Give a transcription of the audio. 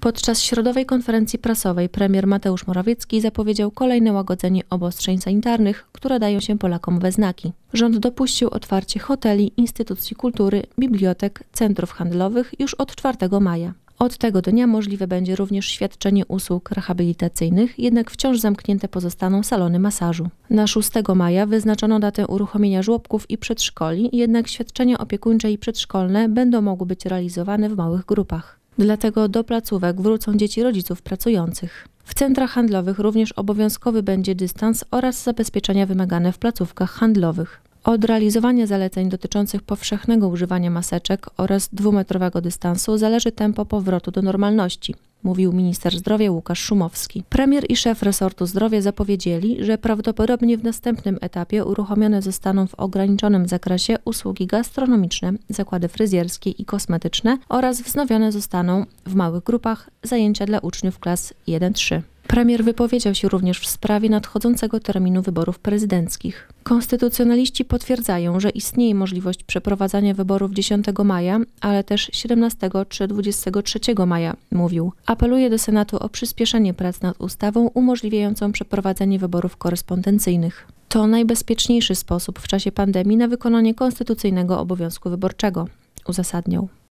Podczas środowej konferencji prasowej premier Mateusz Morawiecki zapowiedział kolejne łagodzenie obostrzeń sanitarnych, które dają się Polakom we znaki. Rząd dopuścił otwarcie hoteli, instytucji kultury, bibliotek, centrów handlowych już od 4 maja. Od tego dnia możliwe będzie również świadczenie usług rehabilitacyjnych, jednak wciąż zamknięte pozostaną salony masażu. Na 6 maja wyznaczono datę uruchomienia żłobków i przedszkoli, jednak świadczenia opiekuńcze i przedszkolne będą mogły być realizowane w małych grupach. Dlatego do placówek wrócą dzieci rodziców pracujących. W centrach handlowych również obowiązkowy będzie dystans oraz zabezpieczenia wymagane w placówkach handlowych. Od realizowania zaleceń dotyczących powszechnego używania maseczek oraz 2-metrowego dystansu zależy tempo powrotu do normalności, mówił minister zdrowia Łukasz Szumowski. Premier i szef resortu zdrowia zapowiedzieli, że prawdopodobnie w następnym etapie uruchomione zostaną w ograniczonym zakresie usługi gastronomiczne, zakłady fryzjerskie i kosmetyczne oraz wznowione zostaną w małych grupach zajęcia dla uczniów klas 1-3. Premier wypowiedział się również w sprawie nadchodzącego terminu wyborów prezydenckich. Konstytucjonaliści potwierdzają, że istnieje możliwość przeprowadzania wyborów 10 maja, ale też 17 czy 23 maja, mówił. Apeluje do Senatu o przyspieszenie prac nad ustawą umożliwiającą przeprowadzenie wyborów korespondencyjnych. To najbezpieczniejszy sposób w czasie pandemii na wykonanie konstytucyjnego obowiązku wyborczego, uzasadniał.